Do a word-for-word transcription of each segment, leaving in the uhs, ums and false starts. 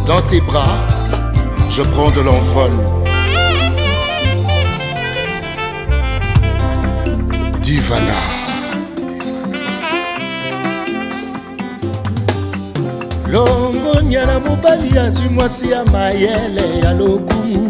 Dans tes bras, je prends de l'envol. Divana. Longo nyana mobali azwi mwasi ya mayele ya lokumu.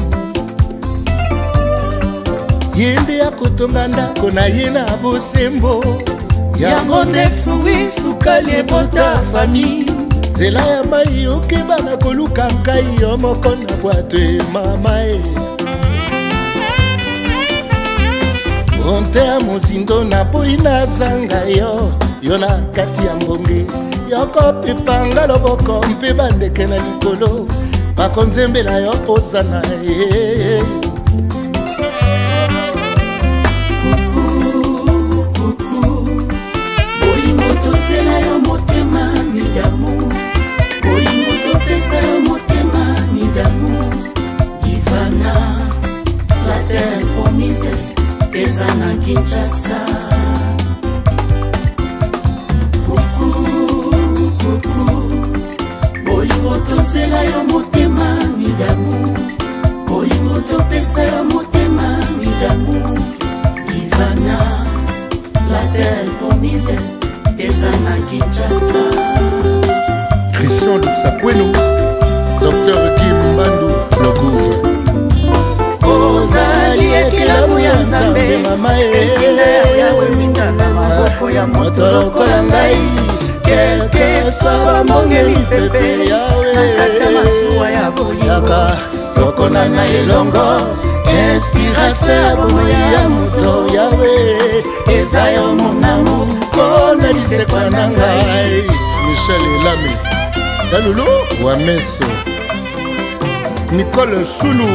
Yende ya kotonga ndako na ye na bosembo. Yango nde fruit sukali ebota famille. Nzela ya mai okeba na koluka nkai yo moko na bwato e mama e. Onte ya mozindo na boyi na zanga yo. Yo na kati ya mbonge. Yoko pipanga loboko mpe bandeke na likolo. Bakonzembela yo osana e. Kinshasa. Coucou, coucou. Bolingo tozela yo motema ni d'amour. Bolingo topesa yo motema ni d'amour. Divana, la terre promise, ezana Kinshasa. Christian Lusakweno, Docteur Kim Bandu, le gouvernement. Ekelamu ya Nzambe etinda yawe minda na maboko ya moto lokola ngai. Kelke swa bambongeli pepe na kati ya masuwa ya bolingo. Tokona na elongo inspiration ya bomoi ya moto yawe. Eza yo mon amour mpona lisekwa na ngai. Michel Elame Dalulu Wameso Nicole Sulu.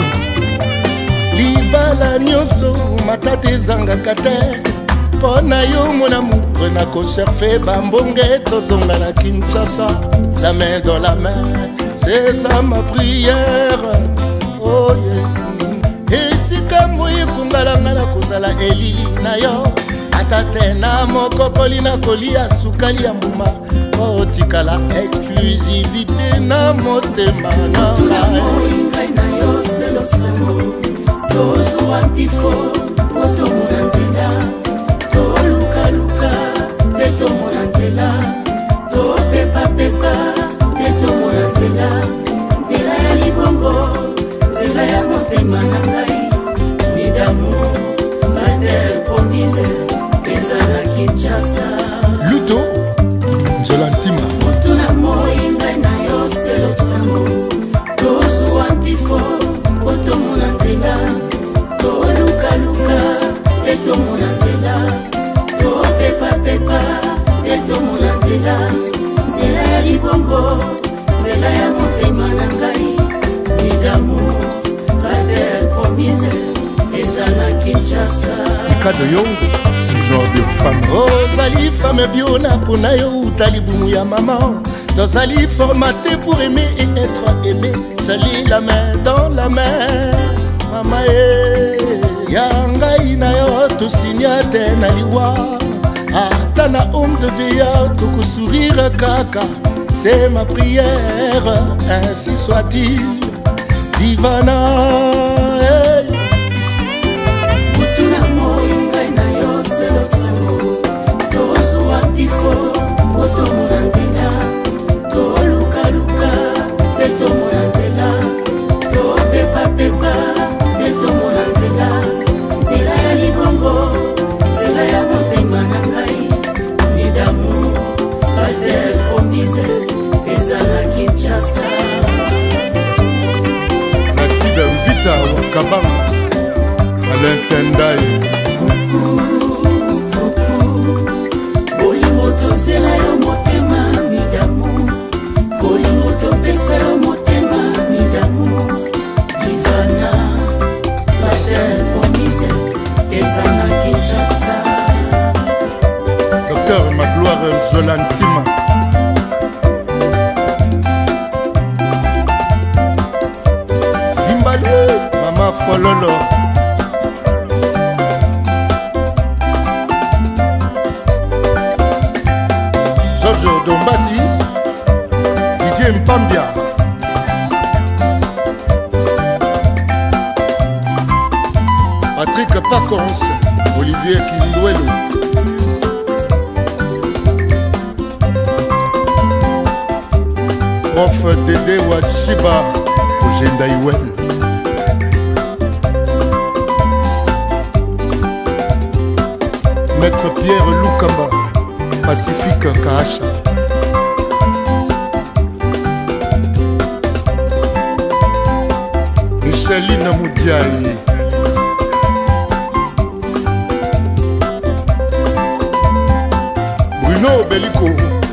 Libala nyonso matata ezangaka te. Mpo na yo mon amour nakoserve bambonge tozonga na Kinshasa. La main dans la main, c'est ça ma prière. Oh yeah. Esika moye kungalanga na kozala elili na yo. Ata te na mokokoli na kolia sukali ya mbuma. Oh tikala exclusivité na motema na ngai na yo selo selo. Tozo wapifo, oto monanzela. To luka luka, peto monanzela. To pepa pepa, peto monanzela. Nzela ya libongo, nzela ya motema na ngai. Ni d'amour, la terre promise, ezala Kinshasa. Luto, Nzolantima. Mutu na moi ngai na yo selo sango. Tozo wapifo, oto monanzela. Peto monanzela, to pepa pepa, peto monanzela. Nzela ya libongo, nzela ya motema na ngai. Ni d'amour, la terre promise, ezala Kinshasa. Ika de Yong, ce genre de femme. Ozali femme bio na pona yo utali bumu ya maman. Tozali formaté pour aimer et être aimé. Sali la main dans la main, mama eh. Yangai na yo to sinya te na liwa. Ata na homme de veillard to ko sourire kaka. C'est ma prière, ainsi soit-il. Divana hey. Mutu na moi ngai na yo selo sango. Tozo wapifo, oto monanzela. To luka luka, peto monanzela. To pepa pepa, peto monanzela. Nzela ya libongo, nzela ya motema na ngai. Ni d'amour, la terre promise, ezala Kinshasa. Nasida Vita Wakabang Alain Tendai. Coucou, coucou. Bolingo tozela yo motema ni d'amour. Bolingo topesa yo motema ni d'amour. Divana, la terre promise, ezana Kinshasa. Docteur Magloire Nzolantima. Zimbabwe Mama Fololo. Georges Dombasi, Didier Mpambia, vacances, Olivier Kindwelo. Prof Dede Wachiba, Roger Ndaïwel. Maître Pierre Lukamba, Pacifique Kahacha. Micheline Moudiaï. Bruno Bellico.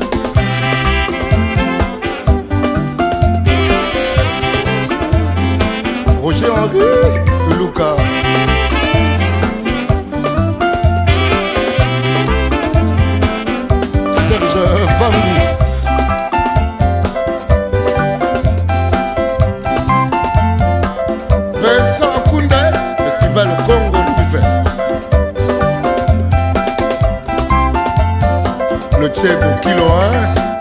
Roger Henri Luca. Serge Vangou. Vincent Koundé, Festival Congo l'hiver. Le Tchèque au kilo un.